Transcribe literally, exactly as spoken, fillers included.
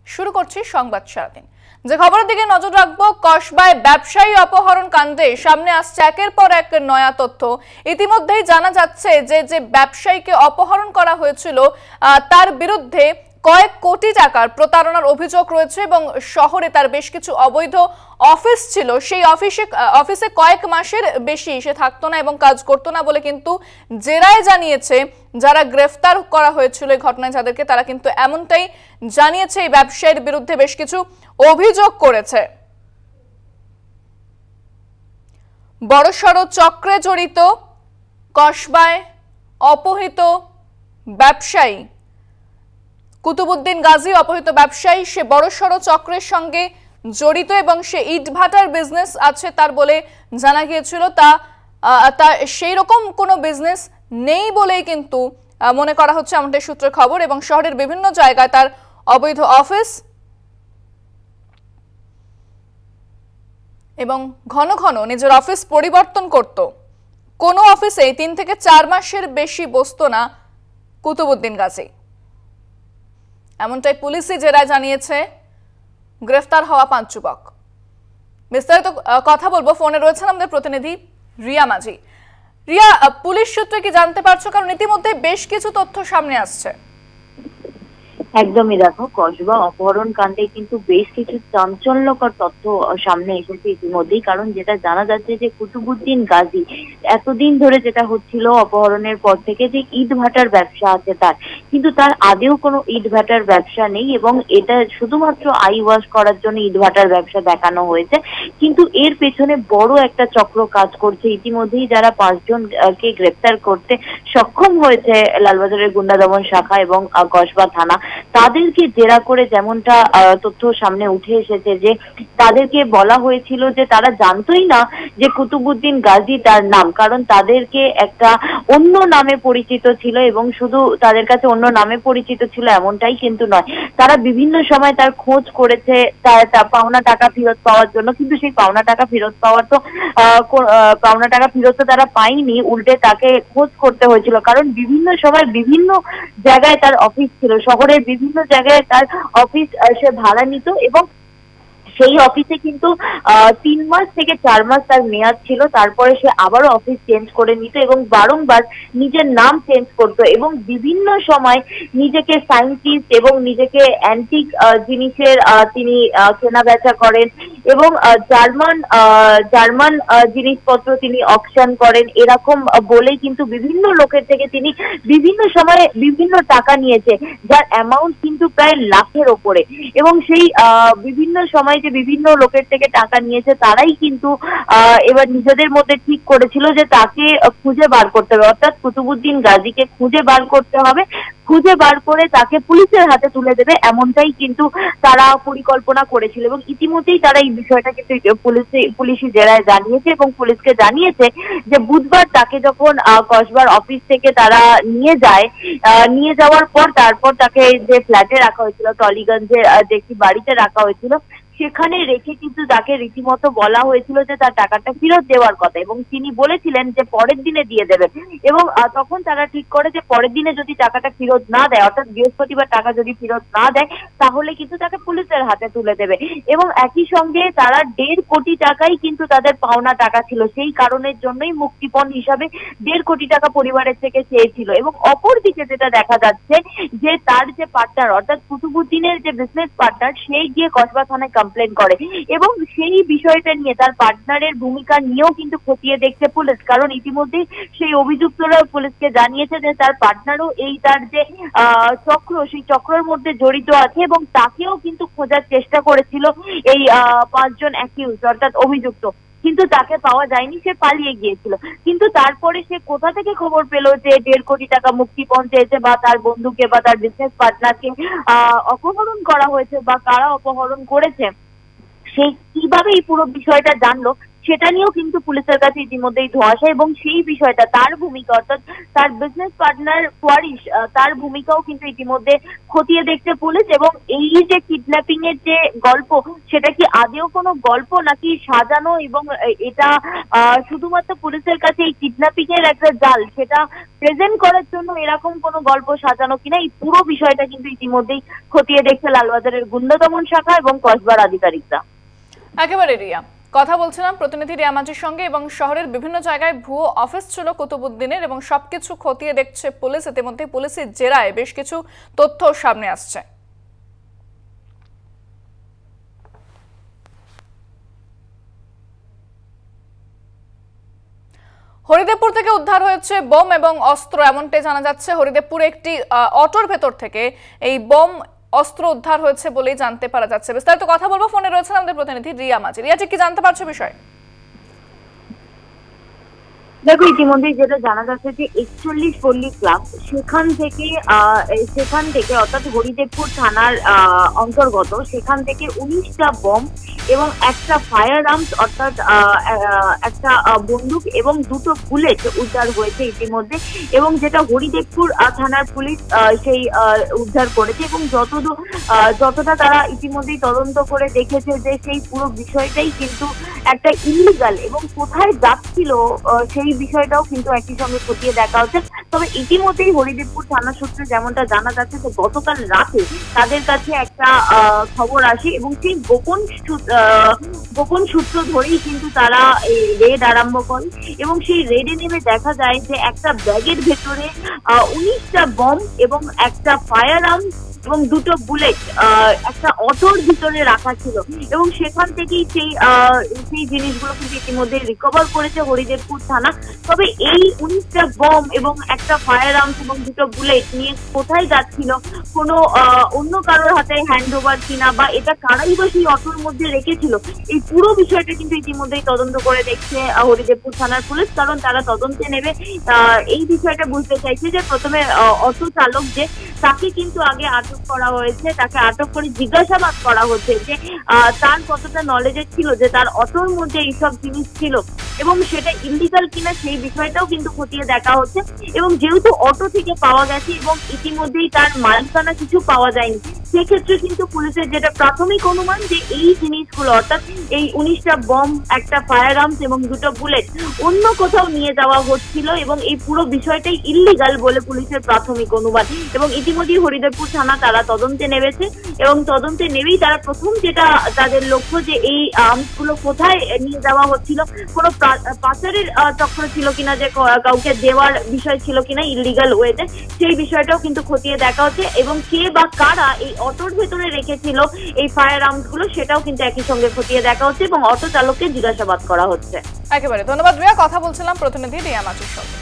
শুরু করছি সংবাদ সারাদিন। যে খবরের দিকে নজর রাখবো, কসবায় ব্যবসায়ী অপহরণ কাণ্ডে সামনে আসছে একের পর এক নয়া তথ্য। ইতিমধ্যেই জানা যাচ্ছে যে যে ব্যবসায়ীকে অপহরণ করা হয়েছিল তার বিরুদ্ধে কয়েক কোটি টাকার প্রতারণার অভিযোগ রয়েছে এবং শহরে তার বেশ কিছু অবৈধ অফিস ছিল। সেই অফিসে অফিসে কয়েক মাসের বেশি সে থাকতো না এবং কাজ করতো না বলে কিন্তু জেরায় জানিয়েছে যারা গ্রেফতার করা হয়েছিল এই ঘটনায় যাদেরকে, তারা কিন্তু এমনটাই জানিয়েছে এই ব্যবসায়ীর বিরুদ্ধে বেশ কিছু অভিযোগ করেছে। বড়সড় চক্রে জড়িত কসবায় অপহৃত ব্যবসায়ী কুতুবুদ্দিন গাজী, অপহৃত ব্যবসায়ী, সে বড়সড় চক্রের সঙ্গে জড়িত এবং সে ইটভাটার বিজনেস আছে তার বলে জানা গিয়েছিল। তা সেই রকম কোনো বিজনেস নেই বলেই কিন্তু মনে করা হচ্ছে, এমনটাই সূত্রের খবর। এবং শহরের বিভিন্ন জায়গায় তার অবৈধ অফিস এবং ঘন ঘন নিজের অফিস পরিবর্তন করত। কোনো অফিসে তিন থেকে চার মাসের বেশি বসতো না কুতুবুদ্দিন গাজী, এমনটাই পুলিশই জেরায় জানিয়েছে গ্রেফতার হওয়া পাঁচ যুবক। বিস্তারিত কথা বলবো, ফোনে রয়েছেন আমাদের প্রতিনিধি রিয়া মাঝি। রিয়া, পুলিশ সূত্রে কি জানতে পারছো? কারণ ইতিমধ্যে বেশ কিছু তথ্য সামনে আসছে। একদমই, দেখো, কসবা অপহরণ কাণ্ডে কিন্তু বেশ কিছু চাঞ্চল্যকর তথ্য সামনে এসেছে ইতিমধ্যেই। কারণ যেটা জানা যাচ্ছে যে কুতুবুদ্দিন গাজী এতদিন ধরে যেটা হচ্ছিল অপহরণের পর থেকে, যে ইট ভাটার ব্যবসা আছে তার, কিন্তু তার আদেও কোনো ইট ভাটার ব্যবসা নেই এবং এটা শুধুমাত্র আই ওয়াশ করার জন্য ইট ভাটার ব্যবসা দেখানো হয়েছে। কিন্তু এর পেছনে বড় একটা চক্র কাজ করছে। ইতিমধ্যেই যারা পাঁচজনকে গ্রেপ্তার করতে সক্ষম হয়েছে লালবাজারের গুন্ডা দমন শাখা এবং কসবা থানা, তাদেরকে জেরা করে যেমনটা তথ্য সামনে উঠে এসেছে যে তাদেরকে বলা হয়েছিল যে তারা জানতোই না যে কুতুবুদ্দিন গাজী তার নাম, কারণ তাদেরকে একটা অন্য নামে পরিচিত ছিল এবং শুধু তাদের কাছে অন্য নামে পরিচিত ছিল এমনটাই কিন্তু নয়, তারা বিভিন্ন সময় তার খোঁজ করেছে তার পাওনা টাকা ফেরত পাওয়ার জন্য। কিন্তু সেই পাওনা টাকা ফেরত পাওয়ার তো পাওনা টাকা ফেরত তো তারা পায়নি, উল্টে তাকে খোঁজ করতে হয়েছিল। কারণ বিভিন্ন সময় বিভিন্ন জায়গায় তার অফিস ছিল, শহরের বিভিন্ন জায়গায় তার অফিস সে ভাড়া নিত এবং সেই অফিসে কিন্তু আহ তিন মাস থেকে চার মাস তার মেয়াদ ছিল। তারপরে সে আবারও অফিস চেঞ্জ করে নিত এবং বারংবার নিজের নাম চেঞ্জ করত এবং বিভিন্ন সময় নিজেকে সায়েন্টিস্ট এবং নিজেকে অ্যান্টিক জিনিসের তিনি কেনা বেচা করেন এবং জার্মান জার্মান জিনিসপত্র তিনি অকশন করেন, এরকম বলেই কিন্তু বিভিন্ন লোকের থেকে তিনি বিভিন্ন সময় বিভিন্ন টাকা নিয়েছে, যার অ্যামাউন্ট কিন্তু প্রায় লাখের ওপরে। এবং সেই আহ বিভিন্ন সময় যে বিভিন্ন লোকের থেকে টাকা নিয়েছে তারাই কিন্তু আহ এবার নিজেদের মধ্যে ঠিক করেছিল যে তাকে খুঁজে বার করতে হবে, অর্থাৎ কুতুবুদ্দিন গাজীকে খুঁজে বার করতে হবে, খুঁজে বার করে তাকে পুলিশের হাতে তুলে দেবে, এমনটাই কিন্তু তারা পরিকল্পনা করেছিল। এবং ইতিমধ্যেই তারা এই বিষয়টা কিন্তু পুলিশে পুলিশি জেরায় জানিয়েছে এবং পুলিশকে জানিয়েছে যে বুধবার তাকে যখন কসবার অফিস থেকে তারা নিয়ে যায়, নিয়ে যাওয়ার পর তারপর তাকে যে ফ্ল্যাটে রাখা হয়েছিল, টলিগঞ্জে যে একটি বাড়িতে রাখা হয়েছিল, সেখানে রেখে কিন্তু তাকে রীতিমতো বলা হয়েছিল যে তার টাকাটা ফেরত দেওয়ার কথা এবং তিনি বলেছিলেন যে পরের দিনে দিয়ে দেবেন। এবং তখন তারা ঠিক করে যে পরের দিনে যদি টাকাটা ফেরত না দেয়, অর্থাৎ বৃহস্পতিবার টাকা যদি ফেরত না দেয়, তাহলে কিন্তু তাকে পুলিশের হাতে তুলে দেবে। এবং একই সঙ্গে তারা দেড় কোটি টাকাই কিন্তু তাদের পাওনা টাকা ছিল, সেই কারণের জন্যই মুক্তিপণ হিসাবে দেড় কোটি টাকা পরিবারের থেকে চেয়েছিল। এবং অপরদিকে যেটা দেখা যাচ্ছে যে তার যে পার্টনার, অর্থাৎ কুতুবুদ্দিনের যে বিজনেস পার্টনার, সেই গিয়ে কসবা থানায় কমপ্লেন করে এবং সেই বিষয়টা নিয়ে তার পার্টনারের ভূমিকা নিয়েও কিন্তু খতিয়ে দেখছে পুলিশ। কারণ ইতিমধ্যেই সেই অভিযুক্তরা পুলিশকে জানিয়েছে যে তার পার্টনারও এই তার যে আহ চক্র, সেই চক্রের মধ্যে জড়িত আছে এবং তাকেও কিন্তু খোঁজার চেষ্টা করেছিল এই আহ পাঁচজন অ্যাকিউজ, অর্থাৎ অভিযুক্ত, কিন্তু তাকে পাওয়া যায়নি, সে পালিয়ে গিয়েছিল। কিন্তু তারপরে সে কোথা থেকে খবর পেল যে দেড় কোটি টাকা মুক্তিপণ চেয়েছে বা তার বন্ধুকে বা তার বিজনেস পার্টনারকে আহ অপহরণ করা হয়েছে বা কারা অপহরণ করেছে, সেই কিভাবে এই পুরো বিষয়টা জানলো সেটা নিয়েও কিন্তু পুলিশের কাছে ইতিমধ্যেই ধোঁয়াশা, এবং সেই বিষয়টা তার ভূমিকা অর্থাৎ তার বিজনেস পার্টনার ওয়ারিশ তার ভূমিকাও কিন্তু ইতিমধ্যে খতিয়ে দেখছে পুলিশ। এবং এই যে কিডন্যাপিং এর যে গল্প, সেটা কি আদেও কোনো গল্প নাকি সাজানো, এবং এটা শুধুমাত্র পুলিশের কাছে এই কিডন্যাপিং এর একটা জাল, সেটা প্রেজেন্ট করার জন্য এরকম কোনো গল্প সাজানো কিনা, এই পুরো বিষয়টা কিন্তু ইতিমধ্যেই খতিয়ে দেখছে লালবাজারের গুন্ডা দমন শাখা এবং কসবার আধিকারিকরা। একেবারে রিয়া, কথা বলছিলাম প্রতিনিধি রিয়া মাঝির সঙ্গে, এবং শহরের বিভিন্ন জায়গায় ভুয়ো অফিস ছিল কুতুবুদ্দিনের এবং সবকিছু খতিয়ে দেখছে পুলিশ। ইতিমধ্যে পুলিশের জেরায় বেশ কিছু তথ্য সামনে আসছে। হরিদেবপুর থেকে উদ্ধার হয়েছে বোম এবং অস্ত্র, এমনটাই জানা যাচ্ছে। হরিদেবপুরে একটি অটোর ভেতর থেকে এই বোম অস্ত্র উদ্ধার হয়েছে বলেই জানতে পারা যাচ্ছে। বিস্তারিত কথা বলবো, ফোনে রয়েছেন আমাদের প্রতিনিধি রিয়া মাঝি। রিয়া, ঠিক কি জানতে পারছো বিষয়? দেখো, ইতিমধ্যে যেটা জানা যাচ্ছে যে একচল্লিশ পল্লী ক্লাব, সেখান থেকে সেখান থেকে অর্থাৎ হরিদেবপুর থানার অন্তর্গত, সেখান থেকে উনিশটা বম এবং একটা ফায়ার আর্মস অর্থাৎ একটা বন্দুক এবং দুটো বুলেট উদ্ধার হয়েছে ইতিমধ্যে, এবং যেটা হরিদেবপুর থানার পুলিশ সেই উদ্ধার করেছে। এবং যতদূর যতটা তারা ইতিমধ্যেই তদন্ত করে দেখেছে যে সেই পুরো বিষয়টাই কিন্তু একটা ইলিগাল, এবং কোথায় যাচ্ছিল সেই বিষয়টাও কিন্তু একই সঙ্গে খতিয়ে দেখা হচ্ছে। তবে ইতিমধ্যেই হরিদেবপুর থানা সূত্রে যেমনটা জানা যাচ্ছে যে গতকাল রাতে তাদের কাছে একটা খবর আসে, এবং সেই গোপন গোপন সূত্র ধরেই কিন্তু তারা এই রেড আরম্ভ করে, এবং সেই রেডে নেমে দেখা যায় যে একটা ব্যাগের ভেতরে উনিশটা বম এবং একটা ফায়ার আর্মস এবং দুটো বুলেট একটা অটোর ভিতরে রাখা ছিল, এবং সেখান থেকেই সেই সেই জিনিসগুলো কিন্তু ইতিমধ্যে রিকভার করেছে হরিদেবপুর থানা। তবে এই উনিশটা বম এবং একটা ফায়ার আর্মস এবং দুটো বুলেট নিয়ে কোথায় যাচ্ছিল, কোনো অন্য কারোর হাতে হ্যান্ড ওভার কিনা, বা এটা কারাই বা সেই অটোর মধ্যে রেখেছিল, এই পুরো বিষয়টা কিন্তু ইতিমধ্যেই তদন্ত করে দেখছে হরিদেবপুর থানার পুলিশ। কারণ তারা তদন্তে নেবে এই বিষয়টা বুঝতে চাইছে যে প্রথমে অটো চালক যে, তাকে কিন্তু আগে আটক করা হয়েছে, তাকে আটক করে জিজ্ঞাসাবাদ করা হচ্ছে যে তার কতটা নলেজের ছিল যে তার অটোর মধ্যে এইসব জিনিস ছিল, এবং সেটা ইলিগাল কিনা সেই বিষয়টাও কিন্তু খতিয়ে দেখা হচ্ছে। এবং যেহেতু অটো থেকে পাওয়া গেছে এবং ইতিমধ্যেই তার মালিকানা কিছু পাওয়া যায়নি, সেক্ষেত্রে কিন্তু পুলিশের যেটা প্রাথমিক অনুমান যে এই জিনিসগুলো অর্থাৎ এই উনিশটা বম, একটা ফায়ার আর্মস এবং দুটো বুলেট অন্য কোথাও নিয়ে যাওয়া হচ্ছিল, এবং এই পুরো বিষয়টাই ইল্লিগাল বলে পুলিশের প্রাথমিক অনুমান। এবং ইতিমধ্যেই হরিদেবপুর থানা তারা তদন্তে নেমেছে, এবং তদন্তে নেমেই তারা প্রথম যেটা তাদের লক্ষ্য যে এই আর্মসগুলো কোথায় নিয়ে যাওয়া হচ্ছিল, কোনো পাচারের চক্র ছিল কিনা, যে কাউকে দেওয়ার বিষয় ছিল কিনা ইল্লিগাল ওয়েতে, সেই বিষয়টাও কিন্তু খতিয়ে দেখা হচ্ছে। এবং কে বা কারা এই অটোর ভেতরে রেখেছিল এই ফায়ার আর্মস গুলো, সেটাও কিন্তু একই সঙ্গে খতিয়ে দেখা হচ্ছে, এবং অটো চালককে জিজ্ঞাসাবাদ করা হচ্ছে। একেবারে ধন্যবাদ রিয়া, কথা বলছিলাম প্রতিনিধি রিয়া মাঝির সঙ্গে।